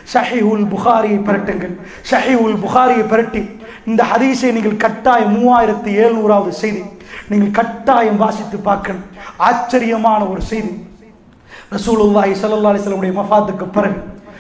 ஸஹீஹுல் புகாரியை பரட்டுங்கள். ஸஹீஹுல் புகாரியை பரட்டி இந்த ஹதீஸை நீங்கள் கட்டாயம் 3700வது செய்தி நீங்கள் கட்டாயம் வாசித்து பார்க்கணும். ஆச்சரியமான ஒரு செய்தி. ரசூலுல்லாஹி ஸல்லல்லாஹு அலைஹி வஸல்லம் உடைய வஃபாத்துக்கு பிறகு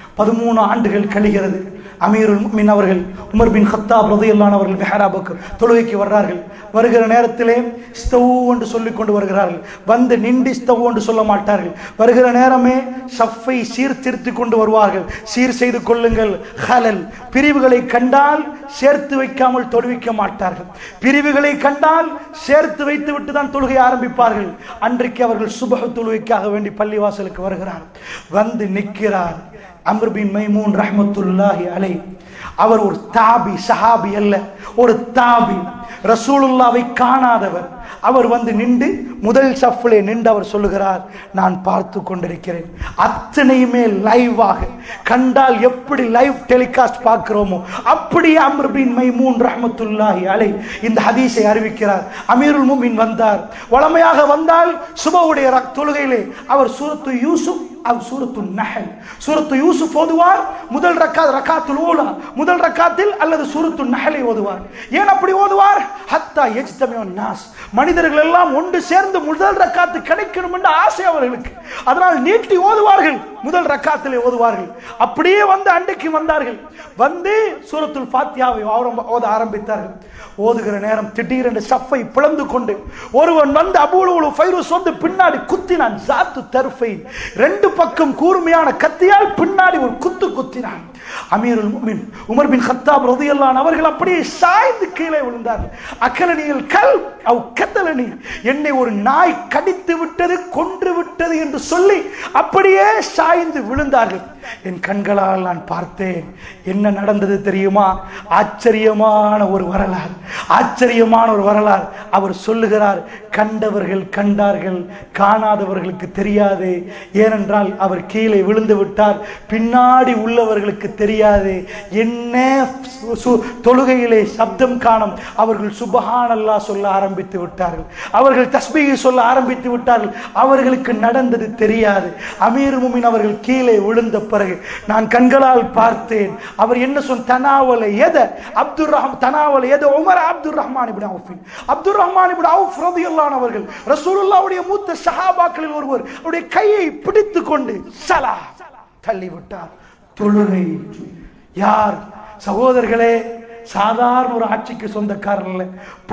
13 ஆண்டுகள் கழிகிறது. அமீருல் முஃமினீன் அவர்கள் உமர் பின் கத்தாப் ரலியல்லாஹு அன்ஹு அவர்கள் மிஹ்ராபுக்கு தொழுகைக்கு வர்றார்கள். வருகிற நேரத்திலே ஸ்தவ் என்று சொல்லிக் கொண்டு வருகிறார்கள். வந்து நின்று ஸ்தவ் என்று சொல்ல மாட்டார்கள். வருகிற நேரமே ஷஃப்பை சீர்திருத்தி கொண்டு வருவார்கள். சீர் செய்து கொள்ளுங்கள். ஹலல் பிரிவுகளை கண்டால் சேர்த்து வைக்காமல் தொழுவிக்க மாட்டார்கள். பிரிவுகளை கண்டால் சேர்த்து வைத்து விட்டு தான் தொழுகை ஆரம்பிப்பார்கள். அன்றைக்கு அவர்கள் சுபஹ் தொழுகைக்காக வேண்டி பள்ளிவாசலுக்கு வருகிறார். வந்து நிற்கிறார் அம்ர் பின் மைமூன் ரஹ்மத்துல்லாஹி அலைஹி. அவர் ஒரு தாபி, சஹாபி அல்ல, ஒரு தாபி, ரசூலுல்லாவை காணாதவர். அவர் வந்து நின்று முதல் சஃப்லே நின்று அவர் சொல்லுகிறார், நான் பார்த்து கொண்டிருக்கிறேன். அத்தனையுமே லைவாக கண்டால் எப்படி லைவ் டெலிகாஸ்ட் பார்க்கிறோமோ அப்படியே அம்ர் பின் மைமூன் ரஹ்மத்துல்லாஹி அலைஹி இந்த ஹதீஸை அறிவிக்கிறார். அமீருல் முஃமினீன் வந்தார். வளமையாக வந்தால் சுபஹுடைய தொழுகையிலே அவர் சூரத்து யூசுப் சூரத்து நஹல், சூரத்து யூசுப் ஓதுவார். முதல் ரக்காத்துல் ஊலா, முதல் ரக்காத்தில் அல்லது சூரத்து நஹலை ஓதுவார். ஏன் அப்படி ஓதுவார்? ஹத்தா யஜ்தமியுன் நாஸ், மனிதர்கள் எல்லாம் ஒன்று சேர்ந்து முதல் ரக்காத்து கிடைக்கணும் என்ற ஆசை அவர்களுக்கு. அதனால் நீட்டி ஓதுவார்கள், முதல் ரக்காத்திலே ஓதுவார்கள். அப்படியே வந்து அன்றைக்கு வந்தார்கள். வந்து சூரத்துல் ஃபாத்தியாவை ஓத ஆரம்பித்தார்கள். ஓதுகிற நேரம் திடீரென்று சஃப்பை பிளந்து கொண்டு ஒருவன் வந்து அபூலுல் ஃபைரூஸ் வந்து பின்னாடி குத்தினான். ஜாத்து தர்ஃபை, ரெண்டு பக்கம் கூர்மையான கத்தியால் பின்னாடி ஒரு குத்து குத்தினான். அமீருல் முஃமினீன் உமர் பின் கத்தாப் ரலியல்லாஹு அன்ஹு அவர்கள் அப்படியே சாய்ந்து கீழே விழுந்தார்கள். அக்கலனியல் கல் அவ் கத்தலனி, என்னை ஒரு நாய் கடித்து விட்டது, கொன்று விட்டது என்று சொல்லி அப்படியே சாய்ந்து விழுந்தார்கள். என் கண்களால் நான் பார்த்தேன். என்ன நடந்தது தெரியுமா? ஆச்சரியமான ஒரு வரலாறு, ஆச்சரியமான ஒரு வரலாறு. அவர் சொல்லுகிறார், கண்டவர்கள் கண்டார்கள், காணாதவர்களுக்கு தெரியாது. ஏனென்றால் அவர் கீழே விழுந்து விட்டார், பின்னாடி உள்ளவர்களுக்கு தெரியாது. என்ன தொழுகையிலே சப்தம் காணும். அவர்கள் சுப்ஹானல்லாஹ் சொல்ல ஆரம்பித்து விட்டார்கள், அவர்கள் தஸ்பீஹ் சொல்ல ஆரம்பித்து விட்டார்கள். அவர்களுக்கு நடந்தது தெரியாது. அமீர் முஃமினீன் அவர்கள் கீழே விழுந்த பிறகு நான் கண்களால் பார்த்தேன். அவர் என்ன சொன்ன, தனாவல எத அப்துர் ரஹ்மான், தனாவல எத Umar Abdur Rahman Ibn Auf, Abdur Rahman Ibn Auf ரலியல்லாஹு அன்ஹு அவர்கள் ரசூலுல்லாஹ்வுடைய மூத்த சஹாபாக்களில் ஒருவர், அவருடைய கையை பிடித்துக் கொண்டு ஸலா தள்ளிவிட்டார். தொழுகை. யார் சகோதரர்களே? சாதாரண ஒரு ஆட்சிக்கு சொந்தக்காரர் அல்ல.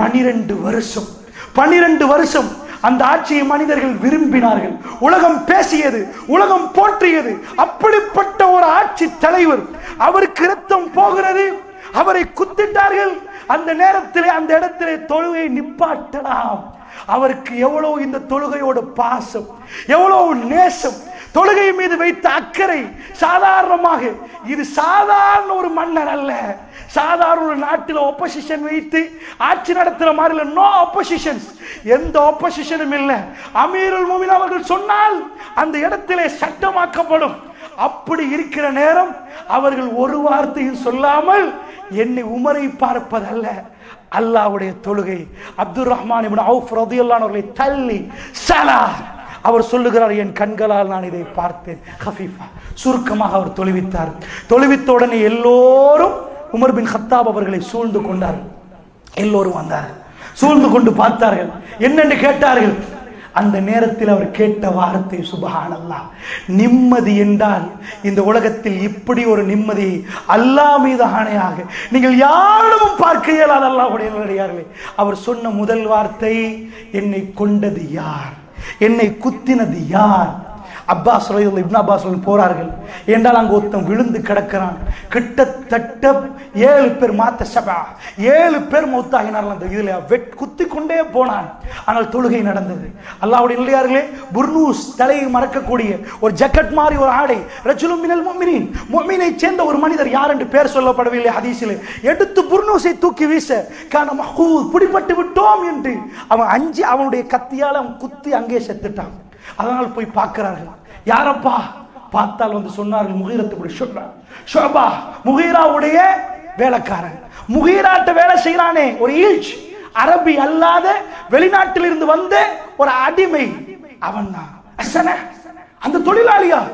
12 வருஷம் அந்த ஆட்சியை மனிதர்கள் விரும்பினார்கள். உலகம் பேசியது, உலகம் போற்றியது. அப்படிப்பட்ட ஒரு ஆட்சி தலைவர், அவருக்கு ரத்தம் போகிறது, அவரை குத்திட்டார்கள். அந்த நேரத்திலே அந்த இடத்திலே தொழுகை நிப்பாட்டலாம். அவருக்கு எவ்வளவு இந்த தொழுகையோட பாசம், எவ்வளவு நேசம், தொழுகை மீது வைத்த அக்கறை. சாதாரணமாக இது சாதாரண ஒரு மன்னர் அல்ல, சாதாரண ஒரு நாட்டில் ஆப்போசிஷன் வைத்து ஆட்சி நடத்துற மாதிரி இல்ல. நோ ஆப்போசிஷன்ஸ், எந்த ஆப்போசிஷனும் இல்லை. அமீருல் முஃமினீன் அவர்கள் சொன்னால் அந்த இடத்திலே சட்டமாக்கப்படும். அப்படி இருக்கிற நேரம் அவர்கள் ஒரு வார்த்தையும் சொல்லாமல், என்னை உமரை பார்ப்பதல்ல, அல்லாஹ்வுடைய தொழுகை. அப்துர் ரஹ்மான் இப்னு அவுஃப் ரலியல்லாஹு அன்ஹு அவர்களை தள்ளி ஸலா, அவர் சொல்லுகிறார், என் கண்களால் நான் இதை பார்த்தேன். ஹஃபீஃபா, சுருக்கமாக அவர் தொழுவித்தார். தொழுவித்த உடனே எல்லோரும் உமர் பின் கத்தாப் அவர்களை சூழ்ந்து கொண்டார்கள். எல்லோரும் வந்தார்கள், சூழ்ந்து கொண்டு பார்த்தார்கள், என்னென்று கேட்டார்கள். அந்த நேரத்தில் அவர் கேட்ட வார்த்தை சுப்ஹானல்லாஹ். நிம்மதி என்றால் இந்த உலகத்தில் இப்படி ஒரு நிம்மதி அல்லாஹ் மீது ஆணையாக நீங்கள் யாரும் பார்க்க இயலாத அல்லாஹ்வுடைய நல்லடியார்களே. அவர் சொன்ன முதல் வார்த்தை, என்னை கொண்டது யார், என்னை குத்தினது யார்? அப்பாஸ் ரலியல்லாஹு இப்னு அப்பாஸ் போறார்கள். என்றால் அங்கு ஒருத்தன் விழுந்து கிடக்கிறான். கிட்டத்தட்ட 7 பேர் மாத்த சபா, 7 பேர் மௌத்தாகினார்கள். அந்த இதுல குத்தி கொண்டே போனான். ஆனால் தொழுகை நடந்தது. அல்லாஹ்வுடைய நல்லடியார்களே, புர்னூஸ், தலையை மறக்கக்கூடிய ஒரு ஜக்கெட் மாதிரி ஒரு ஆடை, ரஜுலும் மினல் முஃமினீன், முஃமினை சேர்ந்த ஒரு மனிதர், யார் என்று பெயர் சொல்லப்படவில்லை ஹதீஸிலே, எடுத்து புர்னூஸை தூக்கி வீச, கான மஹூத், பிடிபட்டு விட்டோம் என்று அவன் அஞ்சி அவனுடைய கத்தியால் அவன் குத்தி அங்கே செத்துட்டான். அதனால் போய் பார்க்கிறார்கள். யாரப்பா? பார்த்தால் வந்து சொன்னார்கள், முகீரத்துடைய ஷுபா, முகீராவுடைய வேலைக்காரன். முகீராட்ட வேலை செய்யறானே ஒரு ஈல்ச், அரபி அல்லாத வெளிநாட்டில் இருந்து வந்த ஒரு அடிமை, அவன் தான். அந்த தொழிலாளியா?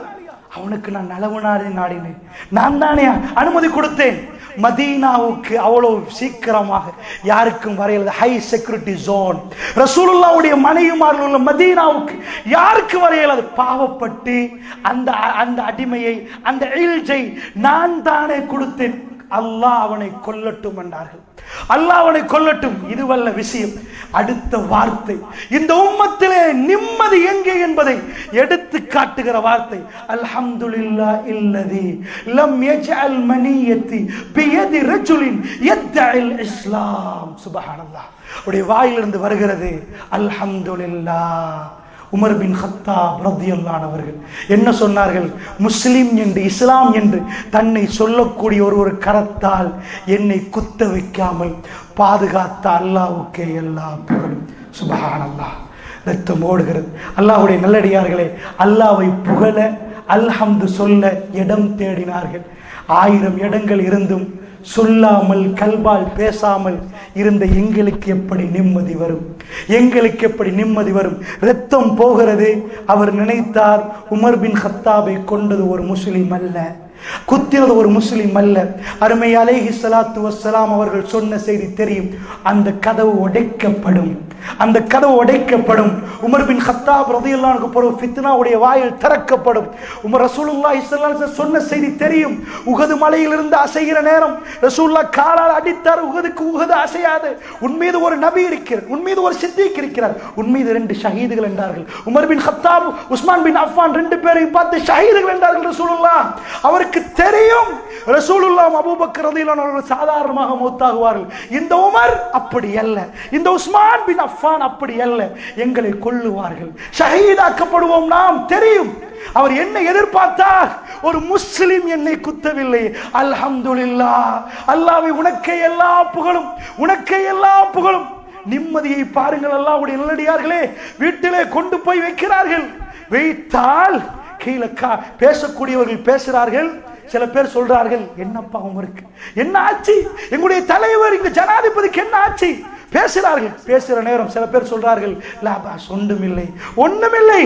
அவனுக்கு நான் நலவு நாடினேன், நான் தானே அனுமதி கொடுத்தேன். மதீனாவுக்கு அவ்வளவு சீக்கிரமாக யாருக்கும் வரையல. High security zone. ரசூலுல்லாஹ்வுடைய மனைவிமார்கள் உள்ள மதீனாவுக்கு யாருக்கு வரையலாது. பாவப்பட்டு அந்த அடிமையை, அந்த இல்ஜை நான் தானே கொடுத்தேன், அல்லாஹ் அவனை கொல்லட்டும் என்றார்கள். அல்லாஹ் அவனை கொல்லட்டும். இதுவல்ல விஷயம். அடுத்த வார்த்தை, இந்த உம்மத்திலே நிம்மதி எங்கே என்பதை எடுத்து காட்டுகிற வார்த்தை. அல்ஹம்துலில்லாஹ் இல்லதி லம் யஜ்அல் மனியத்தி பியதி ரஜுலின் யத்இல் இஸ்லாம். சுப்ஹானல்லாஹ். அவருடைய வாயிலிருந்து வருகிறது அல்ஹம்துலில்லாஹ். உமர் பின் கத்தாப் ரலியல்லாஹு அவர்கள் என்ன சொன்னார்கள்? முஸ்லிம் என்று, இஸ்லாம் என்று தன்னை சொல்லக்கூடிய ஒரு கரத்தால் என்னை குத்த வைக்காமல் பாதுகாத்த அல்லாஹ்வுக்கே எல்லா புகழும். சுப்ஹானல்லாஹ். ரத்தம் ஓடுகிறது. அல்லாஹ்வுடைய நல்லடியார்களே, அல்லாஹ்வை புகழ, அல்ஹம்து சொல்ல இடம் தேடினார்கள். 1000 இடங்கள் இருந்தும் சொல்லாமல் கல்பால் பேசாமல் இருந்த எங்களுக்கு எப்படி நிம்மதி வரும்? எங்களுக்கு எப்படி நிம்மதி வரும்? ரத்தம் போகிறது. அவர் நினைத்தார், உமர் பின் கத்தாபை கொண்டது ஒரு முஸ்லிம் அல்ல, குத்தினது ஒரு முஸ்லிம் அல்ல. அருமை அலைஹி ஸலாத்து வஸ்ஸலாம் அவர்கள் சொன்ன செய்தி தெரியும். அந்த கதவு உடைக்கப்படும், அந்த கதவு உடைக்கப்படும். உமர் பின் கத்தாப் ரலியல்லாஹு அன்ஹு பிறகு ஃபித்னாவுடைய வாயில் திறக்கப்படும். உமர் ரசூலுல்லாஹி ஸல்லல்லாஹு அலைஹி வஸல்லம் சொன்ன செய்தி தெரியும். உஹது மலையிலிருந்து அசைகிற நேரம் ரசூலுல்லாஹ் காலால் அடித்தார். உஹது அசையாது. உன்மீது ஒரு நபி இருக்கிறார், உன்மீது ஒரு சித்திக் இருக்கிறார், உன்மீது 2 ஷஹீதுகள் என்றார்கள். Umar bin Khattab, Usman bin Affan 2 பேரையும் பார்த்து ஷஹீதுகள் என்றார்கள் ரசூலுல்லாஹ். அவருக்கு தெரியும் ரசூலுல்லாஹ் அபூபக்கர் ரலியல்லாஹு அன்ஹு சாதாரணமாக மௌத்தாகுவார்கள். இந்த உமர் அப்படி அல்ல, இந்த உஸ்மான் பின் அஃபான் அப்படி அல்ல, எங்களை கொல்லுவார்கள், ஷஹீதாக்கப்படுவோம். நாம் தெரியும். அவர் என்ன எதிர்பார்த்தார்? ஒரு முஸ்லிம் என்னை குத்தவில்லை. அல்ஹம்துலில்லாஹ். அல்லாஹ்வே உனக்கே எல்லா புகழும், உனக்கே எல்லா புகழும். நிம்மதியை பாருங்கள். அல்லாஹ்வுடைய நல்லடியார்களே, வீட்டிலே கொண்டு போய் வைக்கிறார்கள். வைத்தால் கீழே பேசக்கூடியவர்கள் பேசுறார்கள். சில பேர் சொல்றார்கள், என்னப்பா உமருக்கு என்ன ஆச்சு? எங்களுடைய தலைவர் இங்கு ஜனாதிபதிக்கு என்ன ஆச்சு? பேசுறார்கள். பேசுற நேரம் சில பேர் சொல்றார்கள், ஒன்றுமில்லை, ஒண்ணுமில்லை.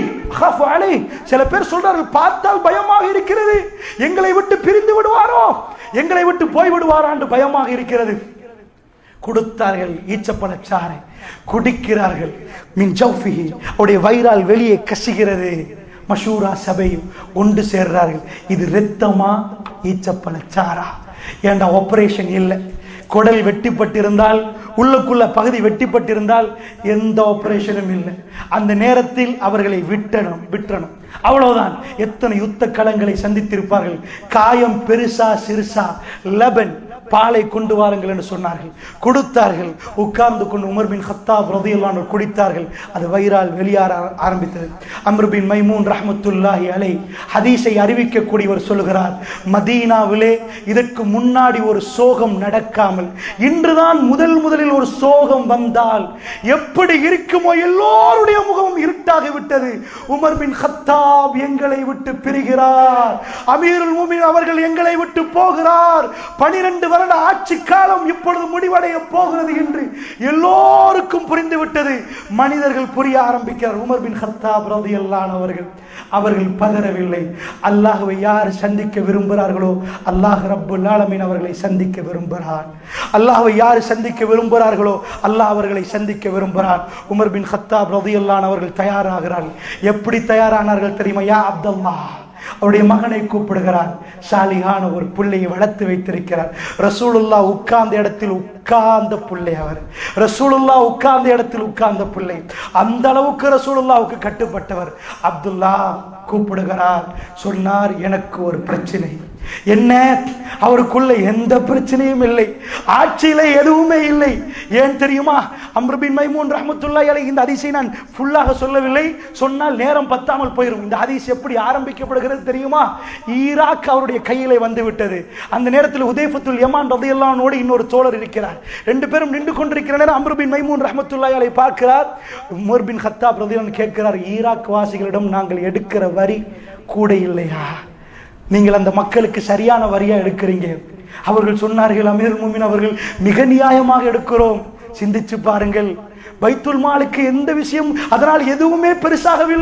சில பேர் சொல்றார்கள், பார்த்தால் பயமாக இருக்கிறது, எங்களை விட்டு பிரிந்து விடுவாரோ, எங்களை விட்டு போய் விடுவாரோ என்று பயமாக இருக்கிறது. கொடுத்தார்கள் ஈச்சப்பழச்சாறை, குடிக்கிறார்கள். மின் ஜௌஃபிஹி, அவருடைய வயிறால் வெளியே கசிகிறது. மஷூரா சபையும் ஒன்று சேர்றார்கள். இது இரத்தமா ஈச்சப்பழச்சாரா? ஏண்டா ஆபரேஷன் இல்லை, குடல் வெட்டிப்பட்டிருந்தால், உள்ளுக்குள்ள பகுதி வெட்டிப்பட்டிருந்தால் எந்த ஆபரேஷனும் இல்லை. அந்த நேரத்தில் அவர்களை விட்டணும், அவ்வளவுதான். எத்தனை யுத்த களங்களை சந்தித்திருப்பார்கள். காயம் பெருசா சிறுசா, லபன் பாலை கொண்டு வாருங்கள் என்று சொன்னார்கள். கொடுத்தார்கள். உட்கார்ந்து கொண்டு உமர் பின் கத்தாப் ரலியல்லாஹு அன்ஹு குடித்தார்கள். அது வயிறால் வெளியேற ஆரம்பித்தது. அம்ர் பின் மைமூன் ரஹ்மத்துல்லாஹி அலைஹி ஹதீஸை அறிவிக்கக்கூடியவர் சொல்கிறார், மதீனாவிலே இதற்கு முன்னாடி ஒரு சோகம் நடக்காமல் இன்றுதான் முதலில் ஒரு சோகம் வந்தால் எப்படி இருக்குமோ, எல்லோருடைய முகமும் இருட்டாகி விட்டது. உமர் பின் கத்தாப் எங்களை விட்டு பிரிகிறார், அமீருல் முஃமினீன் அவர்கள் எங்களை விட்டு போகிறார், 12 வருட ஆட்சி காலம் இப்பொழுது முடிவடைய போகிறது என்று எல்லோருக்கும் புரிந்துவிட்டது. மனிதர்கள் புரிய ஆரம்பிக்கிறார். உமர் பின் கத்தாப் ரலியல்லாஹு அவர்கள் பதறவில்லை. அல்லாஹ்வை யார் சந்திக்க விரும்புகிறார்களோ அல்லாஹ் ரப்புல் ஆலமீன் அவர்களை சந்திக்க விரும்புகிறார். அல்லாஹ்வை யார் சந்திக்க விரும்புகிறார்களோ அல்லாஹ் அவர்களை சந்திக்க விரும்புகிறார். உமர் பின் கத்தாப் ரலியல்லாஹு அவர்கள் தயாராகிறார்கள். எப்படி தயாரானார்கள் தெரியுமா? யா அப்துல்லாஹ், அவருடைய மகனை கூப்பிடுகிறார். சாலிஹான ஒரு பிள்ளையை வளர்த்து வைத்திருக்கிறார். ரசூலுல்லாஹ் உட்கார்ந்த இடத்தில் உட்கார்ந்த பிள்ளை, அவர் ரசூலுல்லாஹ் உட்கார்ந்த இடத்தில் உட்கார்ந்த பிள்ளை. அந்த அளவுக்கு ரசூலுல்லாஹ்வுக்கு கட்டுப்பட்டவர். அப்துல்லா கூப்பிடுகிறார். சொன்னார், எனக்கு ஒரு பிரச்சனை. என்ன? அவருக்குள்ள எந்த பிரச்சனையும் இல்லை, ஆட்சியில எதுவுமே இல்லை. ஏன் தெரியுமா? அம்ர் பின் மைமூன் ரஹ்மத்துல்லாஹி அலைஹி, இந்த ஹதீஸை நான் ஃபுல்லாக சொல்லவில்லை, சொன்னால் நேரம் பத்தாமல் போயிடும். இந்த ஹதீஸ் எப்படி ஆரம்பிக்கப்படுகிறது தெரியுமா? ஈராக் அவருடைய கையிலே வந்து விட்டது. அந்த நேரத்தில் ஹுதைஃபத்துல் யமான் ரலியல்லாஹு அன்ஹு இன்னொரு தோழர் இருக்கிறார். 2 பேரும் நின்று கொண்டிருக்கிற நேரம் அம்ர் பின் மைமூன் ரஹ்மத்துல்லாஹி அலைஹி பார்க்கிறார். உமர் பின் கத்தாப் ரலியல்லாஹு அன்ஹு கேட்கிறார், ஈராக் வாசிகளிடம் நாங்கள் எடுக்கிற வரி கூட இல்லையா? நீங்கள் அந்த மக்களுக்கு சரியான வரியா எடுக்கிறீங்க. அவர்கள் சொன்னார்கள், அமீருல் முஃமினீன் அவர்கள் மிக நியாயமாக எடுக்கிறோம். சிந்திச்சு பாருங்கள், பைத்துல் மாலுக்கு எந்த விஷயம் அதனால் எதுவுமே பெருசாகவில்லை.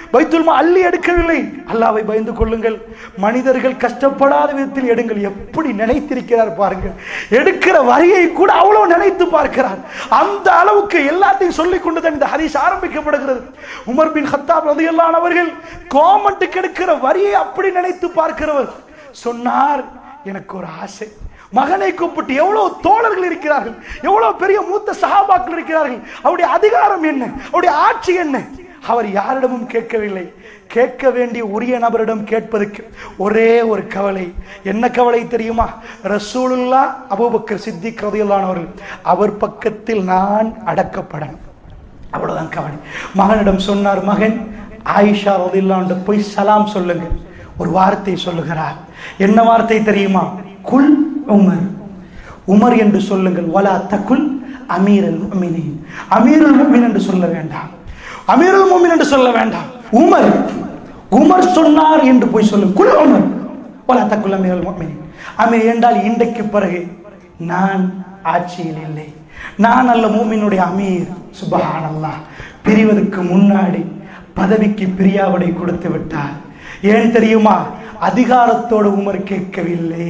பைத்துல் மால் அள்ளி எடுக்கவில்லை. அல்லாஹ்வை பயந்து கொள்ளுங்கள், மனிதர்கள் கஷ்டப்படாத விதத்தில் எடுங்கள். எப்படி நினைத்திருக்கிறார் பாருங்கள், எடுக்கிற வரியை கூட அவ்வளவு நினைத்து பார்க்கிறார். அந்த அளவுக்கு எல்லாத்தையும் சொல்லிக் கொண்டுதான் இந்த ஹதீஸ் ஆரம்பிக்கப்படுகிறது. உமர் பின் கத்தாப் ரலியல்லாஹு அன்ஹு அவர்கள் கவர்மெண்ட்டுக்கு எடுக்கிற வரியை அப்படி நினைத்து பார்க்கிறவர் சொன்னார், எனக்கு ஒரு ஆசை, மகனை கூப்பிட்டு, எவ்வளவு தோழர்கள் இருக்கிறார்கள், எவ்வளவு பெரிய மூத்த சஹாபாக்கள் இருக்கிறார்கள், அவருடைய அதிகாரம் என்ன, அவருடைய ஆட்சி என்ன, அவர் யாரிடமும் கேட்கவில்லை. கேட்க வேண்டிய உரிய நபரிடம் கேட்பதற்கு ஒரே ஒரு கவலை. என்ன கவலை தெரியுமா? ரசூலுல்லாஹ் அபூபக்கர் சித்திக் ரலியல்லாஹு அன்ஹு அவர்கள் அவர் பக்கத்தில் நான் அடக்கப்படணும், அவ்வளவுதான் கவலை. மகனிடம் சொன்னார், மகன் ஆயிஷா ரலியல்லாஹு அன்ஹா போய் சலாம் சொல்லுங்க. ஒரு வார்த்தை சொல்லுகிறார். என்ன வார்த்தை தெரியுமா? குல் உமர், உமர் என்று சொல்லுங்கள். வலா தகுல் அமீருல் முஃமினீன், அமீருல் முஃமினீன் என்று சொல்ல வேண்டாம், அமீருல் முஃமினீன் என்று சொல்ல வேண்டாம். உமர், உமர் சொன்னார் என்று போய் சொல்லுங்க. குல் உமர் வலா தகுல் அமீருல் முஃமினீன். அமீர் என்றால் இன்றைக்கு பிறகு நான் ஆட்சியில் இல்லை, நான் அல்ல மூமினுடைய அமீர். சுப்ஹானல்லாஹ், பிரிவதற்கு முன்னாடி பதவிக்கு பிரியாவிடை கொடுத்து விட்டார். ஏன் தெரியுமா? அதிகாரத்தோடு உமர் கேட்கவில்லை.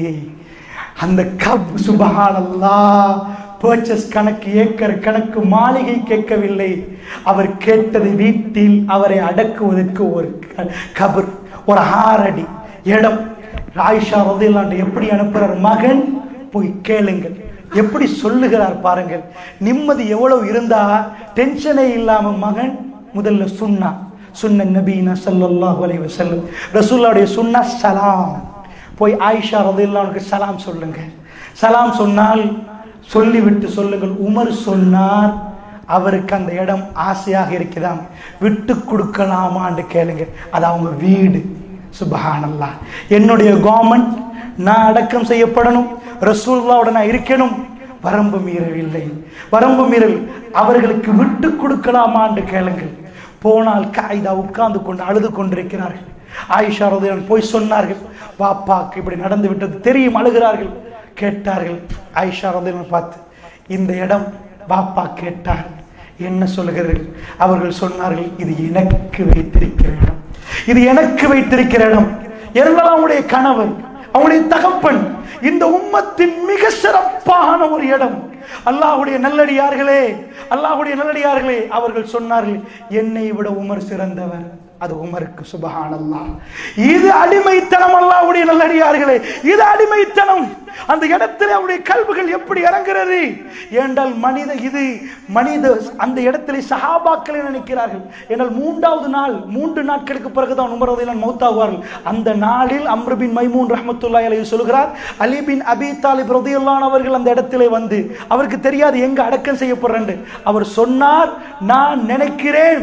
அந்த கப், சுப்ஹானல்லாஹ், பர்ச்சேஸ் கணக்கு, ஏக்கர் கணக்கு, மாளிகை கேட்கவில்லை. அவர் கேட்டது வீட்டில் அவரை அடக்குவதற்கு ஒரு கபர், ஒரு 6 அடி இடம். ஆயிஷா ரலியல்லாஹு அன்ஹா எப்படி அனுப்புறார்? மகன் போய் கேளுங்கள். எப்படி சொல்லுகிறார் பாருங்கள். நிம்மதி எவ்வளவு இருந்தா டென்ஷனே இல்லாம மகன் முதல்ல சுன்னா நபீனா ஸல்லல்லாஹு அலைஹி வஸல்லம், ரசூலுல்லாஹ்வுடைய சுன்னா சலாம். போய் ஆயிஷா ரலியல்லாஹு அன்ஹா சலாம் சொல்லுங்க. சலாம் சொன்னால் சொல்லிவிட்டு சொல்லுங்கள், உமர் சொன்னார் அவருக்கு அந்த இடம் ஆசையாக இருக்குதாம், விட்டு கொடுக்கலாமான்னு கேளுங்க. அது அவங்க வீடு. சுப்ஹானல்லாஹ், என்னுடைய கவர்மெண்ட், நான் அடக்கம் செய்யப்படணும், ரசூலுல்லாஹ்வோட நான் இருக்கணும். வரம்பு மீறவில்லை, வரம்பு மீறல். அவர்களுக்கு விட்டு கொடுக்கலாமான்னு கேளுங்கள். போனால் காயிதா உட்கார்ந்து கொண்டு அழுது கொண்டிருக்கிறார்கள். ஆயிஷா ரலியல்லாஹு அன்ஹா போய் சொன்னார்கள், பாப்பாக்கு இப்படி நடந்து விட்டது தெரியும், அழுகிறார்கள். கேட்டார்கள் ஆயிஷா ரலியல்லாஹு அன்ஹா பார்த்து, இந்த இடம் பாப்பா கேட்டார், என்ன சொல்லுகிறீர்கள்? அவர்கள் சொன்னார்கள், இது எனக்கு வைத்திருக்கிற இடம், இது எனக்கு வைத்திருக்கிற இடம். இருந்தாலும் அவங்களுடைய கணவன், அவங்களுடைய தகப்பன், இந்த உம்மத்தின் மிக சிறப்பான ஒரு இடம். அல்லாஹ்வுடைய நல்லடியார்களே, அல்லாஹ்வுடைய நல்லடியார்களே, அவர்கள் சொன்னார்கள், என்னை விட உமர் சிறந்தவர். அது உமருக்கு. சுப்ஹானல்லாஹ், இது அடிமைத்தனம். அல்லாஹ்வுடைய நல்லடியார்களே, இது அடிமைத்தனம். அந்த இடத்துல அவருடைய கல்விகள் எப்படி இறங்குறது என்றால் மனித அந்த இடத்திலே சஹாபாக்களை நினைக்கிறார்கள். என்றால் 3வது நாள், 3 நாட்களுக்கு பிறகுதான் உமர் ரலியல்லாஹு அன்ஹு மௌத்தாவார்கள். அந்த நாளில் அம்ர் பின் மைமூன் ரஹ்மத்துல்லாஹி அலைஹி சொல்கிறார், அலி பின் அபி தாலிப் ரலியல்லாஹு அன்ஹு அவர்கள் அந்த இடத்திலே வந்து, அவருக்கு தெரியாது எங்க அடக்கம் செய்யப்படுறேன். அவர் சொன்னார், நான் நினைக்கிறேன்,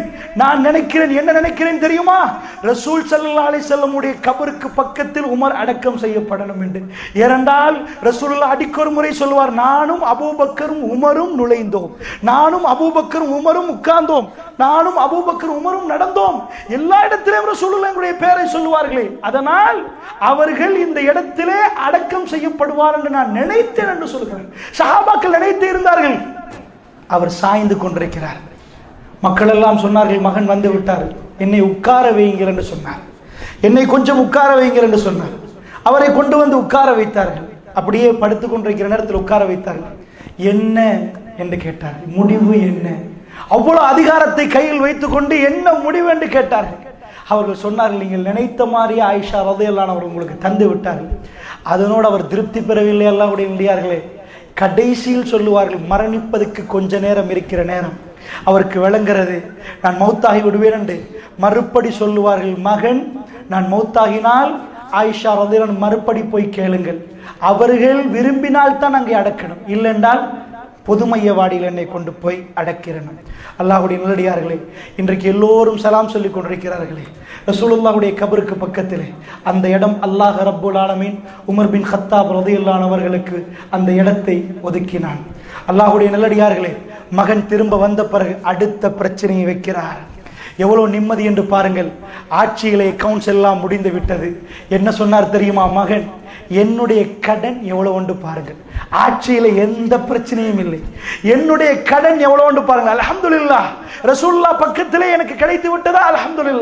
என்ன நினைக்கிறேன் தெரியுமா? ரசூல் ஸல்லல்லாஹு அலைஹி வஸல்லம் உடைய கபருக்கு பக்கத்தில் உமர் அடக்கம் செய்யப்படணும் என்று. ஏனென்றால் ரசூலுல்லாஹ் அடிக்கொரு முறை சொல்வார், நானும் அபூபக்கரும் உமரும் நுழைந்தோம், நானும் அபூபக்கரும் உமரும் உட்கார்ந்தோம், நானும் அபூபக்கரும் உமரும் நடந்தோம். எல்லா இடத்திலும் ரசூலுல்லாஹ்வுடைய பெயரை சொல்லுவார்களே, அதனால் அவர்கள் இந்த இடத்திலே அடக்கம் செய்யப்படுவார் என்று நான் நினைத்தேன் என்று சொல்கிறார். சஹாபாக்கள் நினைத்து இருந்தார்கள். அவர் சாய்ந்து கொண்டிருக்கிறார். மக்கள் எல்லாம் சொன்னார்கள், மகன் வந்து விட்டார், என்னை உட்கார வையுங்கள் என்று சொன்னார். என்னை கொஞ்சம் உட்கார வையுங்கள் என்று சொன்னார். அவரை கொண்டு வந்து உட்கார வைத்தார்கள். அப்படியே படுத்துக் கொண்டிருக்கிற நேரத்தில் உட்கார வைத்தார்கள். என்ன என்று கேட்டார். முடிவு என்ன? அவ்வளவு அதிகாரத்தை கையில் வைத்துக் கொண்டு என்ன முடிவு என்று கேட்டார்கள். அவர்கள் சொன்னார்கள், நீங்கள் நினைத்த மாதிரி ஆயிஷா ரலியல்லாஹு அன்ஹா உங்களுக்கு தந்து விட்டார்கள். அதனோடு அவர் திருப்தி பெறவில்லை. அல்லாஹ்வுடைய நல்லடியார்களே, கடைசியில் சொல்லுவார்கள், மரணிப்பதற்கு கொஞ்ச நேரம் இருக்கிற நேரம் அவருக்கு விளங்குறது, நான் மௌத்தாகி விடுவேன் என்று. மறுபடி சொல்லுவார்கள், மகன் நான் மௌத்தாகினால் ஆயிஷா ரலியல்லாஹு அன்ஹா மறுபடி போய் கேளுங்கள், அவர்கள் விரும்பினால் தான் அங்கே அடக்கணும், இல்லைன்றால் பொதுமையவாடியில் என்னை கொண்டு போய் அடக்கிறேன். அல்லாஹ்வுடைய நல்லடியார்களே, இன்றைக்கு எல்லோரும் சலாம் சொல்லிக் கொண்டிருக்கிறார்களே, ரசூலுல்லாஹ்வுடைய கபருக்கு பக்கத்திலே அந்த இடம் அல்லாஹ் ரப்புல் ஆலமீன் உமர் பின் கத்தாப் ரலியல்லாஹு அன்ஹு அவர்களுக்கு அந்த இடத்தை ஒதுக்கினான். அல்லாஹ்வுடைய நல்லடியார்களே, மகன் திரும்ப வந்த பிறகு அடுத்த பிரச்சனையை வைக்கிறார். எவ்வளவு நிம்மதி என்று பாருங்கள். ஆட்சியிலே அக்கவுண்ட்ஸ் எல்லாம் முடிந்து விட்டது. என்ன சொன்னார் தெரியுமா? மகன், என்னுடைய கடன் எவ்வளவு ஒன்று பாருங்கள், ஆட்சியில எந்த பிரச்சனையும் இல்லை, என்னுடைய கடன் எவ்வளவு ஒன்று பாருங்கள். அல்ஹம்துலில்லாஹ், ரசூலுல்லாஹ் பக்கத்திலே எனக்கு கிடைத்து விட்டதா? அல்ஹம்துலில்லாஹ்.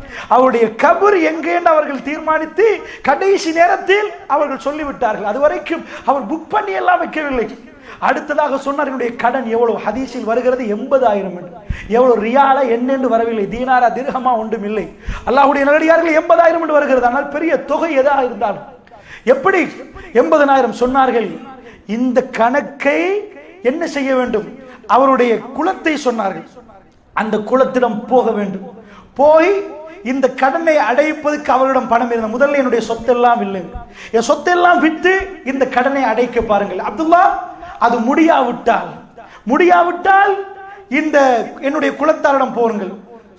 அவருடைய கபர் எங்கே என்று அவர்கள் தீர்மானித்து கடைசி நேரத்தில் அவர்கள் சொல்லிவிட்டார்கள். அதுவரைக்கும் அவர் புக் பண்ணி எல்லாம் வைக்கவில்லை. அடுத்ததாக சொன்னார், என்னுடைய கடன் எவ்வளவு? ஹதீஸில் வருகிறது 80,000 என்று. எவ்வளவு ரியாலா என்னென்று வரவில்லை, தீனாரா திர்ஹமா ஒன்றும் இல்லை. அல்லாஹ்வுடைய நல்லடியார்கள் 80,000 என்று வருகிறது. ஆனால் பெரிய தொகை எதாக இருந்தாலும் எப்படி 80,000 சொன்னார்கள். இந்த கணக்கை என்ன செய்ய வேண்டும்? அவருடைய குலத்தை சொன்னார்கள். அந்த குலத்திடம் போக வேண்டும். போய் இந்த கடனை அடைப்பதற்கு அவரிடம் பணம் இருந்த, முதல்ல என்னுடைய சொத்தெல்லாம் இல்லை, என் சொத்தெல்லாம் விட்டு இந்த கடனை அடைக்க பாருங்கள். அப்துல்லா, அது முடியாவிட்டால் இந்த என்னுடைய குலத்தாரிடம் போருங்கள்.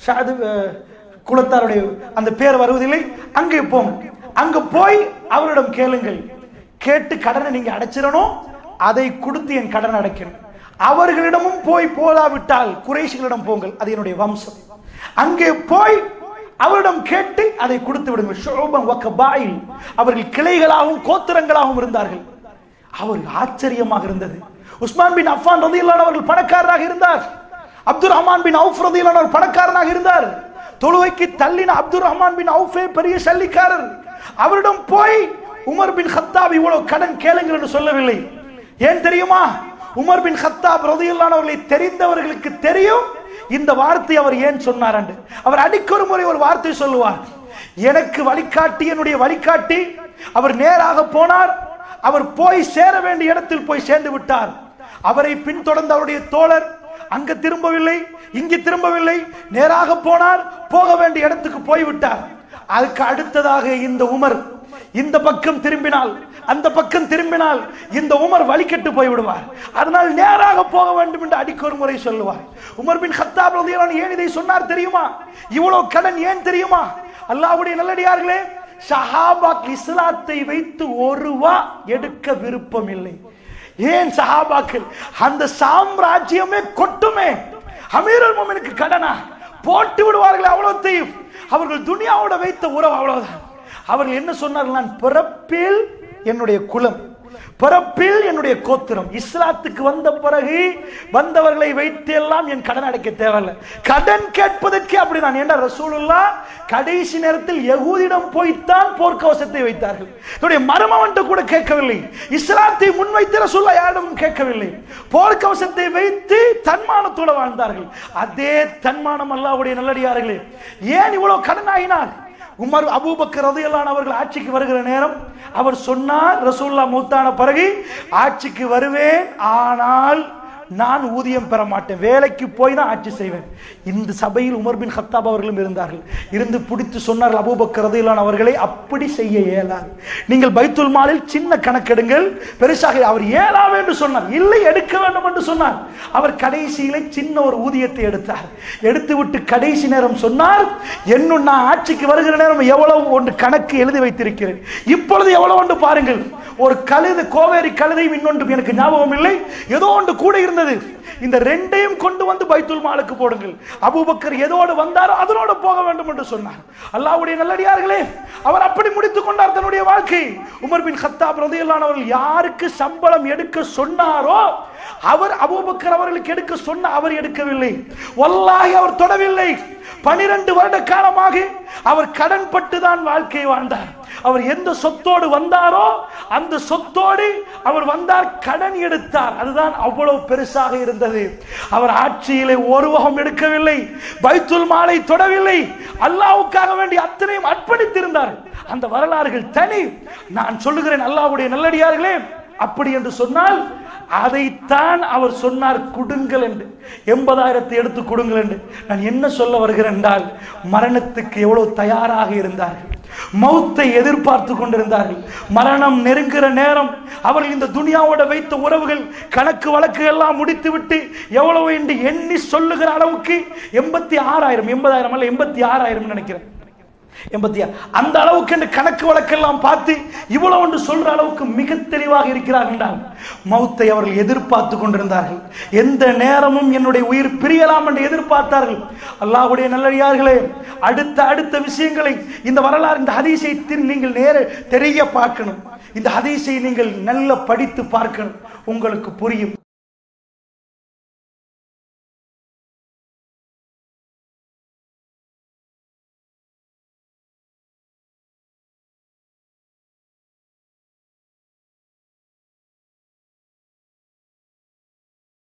குலத்தாருடைய அந்த பேர் வருவதில்லை, அங்கே போங்க. அங்க போய் அவரிடம் கேளுங்கள். கேட்டு கடனை நீங்க அடைச்சிடணும், அதை கொடுத்து என் கடன் அடைக்கணும். அவர்களிடமும் போதாவிட்டால் குறைஷிகளிடம் போங்கள், அது என்னுடைய வம்சம். அங்கே போய் அவரிடம் கேட்டு அதை கொடுத்து விடுங்கள். ஷுஅபன் வ கபாயில், அவர்கள் கிளைகளாகவும் கோத்திரங்களாகவும் இருந்தார்கள். அவர் ஆச்சரியமாக இருந்தது. உஸ்மான் பின் அஃபான் ரலியல்லாஹு அன்ஹு அவர்கள் பணக்காரராக இருந்தார். அப்துல் ரஹ்மான் பின் அவுஃப் ரலியல்லாஹு அன்ஹு பணக்காரனாக இருந்தார். தொழுகைக்கு தள்ளின அப்துல் ரஹ்மான் பின் அவுஃபே பெரிய சல்லிக்காரர். அவரிடம் போய் உமர் பின் கத்தாப் இவ்வளவு கடன் கேளுங்கள் என்று சொல்லவில்லை. ஏன் தெரியுமா? உமர் பின் கத்தாப் ரலியல்லாஹு அன்ஹு அவர்களை தெரிந்தவர்களுக்கு தெரியும் இந்த வார்த்தை அவர் ஏன் சொன்னார் என்று. அவர் அடிக்கொரு முறை ஒரு வார்த்தை சொல்லுவார், எனக்கு வழிகாட்டி, என்னுடைய வழிகாட்டி, அவர் நேராக போனார், அவர் போய் சேர வேண்டிய இடத்தில் போய் சேர்ந்து விட்டார். அவரை பின்தொடர்ந்த அவருடைய தோழர் அங்க திரும்பவில்லை, இங்கு திரும்பவில்லை, நேராக போனார், போக வேண்டிய இடத்துக்கு போய்விட்டார். அதுக்கு அடுத்ததாக இந்த உமர் இந்த பக்கம் திரும்பினால், அந்த பக்கம் திரும்பினால் இந்த உமர் வழிகட்டு போய்விடுவார். அதனால் நேராக போக வேண்டும் என்று அடிக்கொரு முறை சொல்லுவார். உமர் பின் கத்தாப் ரலியல்லாஹு அன்ஹு ஏன் இதை சொன்னார் தெரியுமா? இவ்வளவு கடன் ஏன் தெரியுமா? அல்லாஹ்வுடைய நல்லடியார்களே, சஹாபாக் இஸ்லாத்தை வைத்து ஒரு ரூபா எடுக்க விருப்பம் இல்லை. ஏன் சஹாபாக்கள் அந்த சாம்ராஜ்யமே கொட்டுமே, அமீருல் முஃமினுக்கு கடனா போட்டு விடுவார்கள். அவ்வளவுத்தையும் அவர்கள் துனியாவோட வைத்த உறவு அவ்வளவுதான். அவர்கள் என்ன சொன்னார்கள்? நான் பிறப்பில் என்னுடைய குலம், பிறப்பில் என்னுடைய கோத்திரம், இஸ்லாத்துக்கு வந்த பிறகு வந்தவர்களை வைத்து எல்லாம் என் கடன் அடைக்க தேவையில்லை. கடன் கேட்பதற்கு அப்படிதான். ஏன்னா ரசூலுல்லாஹ் கடைசி நேரத்தில் யகூதிடம் போய்த்தான் போர்க்கவசத்தை வைத்தார்கள். என்னுடைய மருமவன்ட்ட கூட கேட்கவில்லை. இஸ்லாத்தை முன்வைத்து ரசூலுல்லாஹ் யாரிடமும் கேட்கவில்லை. போர்க்கவசத்தை வைத்து தன்மானத்தோடு வாழ்ந்தார்கள். அதே தன்மானம் அல்லாஹ்வுடைய நல்லடியார்களே, ஏன் இவ்வளவு கடன் ஆகினார்? உமர் அபூபக்கர் ரலியல்லாஹு அன்ஹு அவர்கள் ஆட்சிக்கு வருகிற நேரம் அவர் சொன்னார், ரசூலுல்லாஹ் மௌத்தான பிறகு ஆட்சிக்கு வருவேன், ஆனால் நான் ஊதியம் பெற மாட்டேன், வேலைக்கு போய் தான் ஆட்சி செய்வேன். இந்த சபையில் உமர் பின் கத்தாப் அவர்களும் இருந்தார்கள். இருந்து பிடித்து சொன்னார்கள், அபூபக்கர் ரலியல்லாஹு அன்ஹு அவர்களை அப்படி செய்ய இயலாது, நீங்கள் பைத்துல் மாலில் சின்ன கணக்கெடுங்கள், பெருசாக. அவர் ஏலாவே என்று சொன்னார், இல்லை எடுக்க வேண்டும் என்று சொன்னார். அவர் கடைசியிலே சின்ன ஒரு ஊதியத்தை எடுத்தார். எடுத்து விட்டு கடைசி நேரம் சொன்னார், என்னும் நான் ஆட்சிக்கு வருகிற நேரம் எவ்வளவு ஒன்று கணக்கு எழுதி வைத்திருக்கிறேன், இப்பொழுது எவ்வளவு ஒன்று பாருங்கள். ஒரு கழுது, கோவேரி கழுதையும் இன்னொன்று எனக்கு ஞாபகம் இல்லை, ஏதோ ஒன்று கூட இருந்தது. இந்த ரெண்டையும் கொண்டு வந்து பைத்துல் மாலுக்கு போடுங்கள். அபூபக்கர் எதோடு வந்தாரோ அதனோடு போக வேண்டும் என்று சொன்னார். அல்லாஹ்வுடைய நல்லடியார்களே, அவர் அப்படி முடித்துக் கொண்டார் தன்னுடைய வாழ்க்கை. உமர் பின் கத்தாப் ரலியல்லாஹு அன்ஹு அவர்கள் யாருக்கு சம்பளம் எடுக்க சொன்னாரோ அவர் அபூபக்கர் அவர்களுக்கு எடுக்க சொன்ன அவர் எடுக்கவில்லை. வல்லாஹி அவர் தொடவில்லை. 12 வருட காலமாக அவர் கடன் பட்டுதான் வாழ்க்கையை வாழ்ந்தார். அவர் எந்த சொத்தோடு வந்தாரோ அந்த சொத்தோடு அவர் வந்தார், கடன் எடுத்தார். அதுதான் அவ்வளவு பெருசாக இருந்தது. அவர் ஆட்சியிலே ஒரு வகம் எடுக்கவில்லை, பைத்துல் மாலை தொடவில்லை, அல்லாஹ்வுக்காக வேண்டி அத்தனையும் அர்ப்பணித்திருந்தார். அந்த வரலாறுகள் தனி. நான் சொல்லுகிறேன், அல்லாஹ்வுடைய நல்லடியார்களே, அப்படி என்று சொன்னால் அதைத்தான் அவர் சொன்னார், கொடுங்கள் என்று. 80,000 எடுத்து கொடுங்கள் என்று. நான் என்ன சொல்ல வருகிறேன் என்றால், மரணத்துக்கு எவ்வளவு தயாராக இருந்தார்கள், மௌத்தை எதிர்பார்த்து கொண்டிருந்தார்கள். மரணம் நெருங்குகிற நேரம் அவர்கள் இந்த துனியாவோட வைத்த உறவுகள், கணக்கு வழக்கு எல்லாம் முடித்துவிட்டு எவ்வளவு என்று எண்ணி சொல்லுகிற அளவுக்கு 86,000, 80,000 அல்ல 86,000 நினைக்கிறேன், 86, அந்த அளவுக்கு என்று கணக்கு வழக்கெல்லாம் பார்த்து இவ்வளவு ஒன்று சொல்ற அளவுக்கு மிக தெளிவாக இருக்கிறார்கள் என்றால், மௌத்தை அவர்கள் எதிர்பார்த்து கொண்டிருந்தார்கள். எந்த நேரமும் என்னுடைய உயிர் பிரியலாம் என்று எதிர்பார்த்தார்கள். அல்லாஹ்வுடைய நல்லடியார்களே, அடுத்த விஷயங்களை, இந்த வரலாறு, இந்த ஹதீஸை நீங்கள் தெரிய பார்க்கணும். இந்த ஹதீஸை நீங்கள் நல்ல படித்து பார்க்கணும், உங்களுக்கு புரியும்.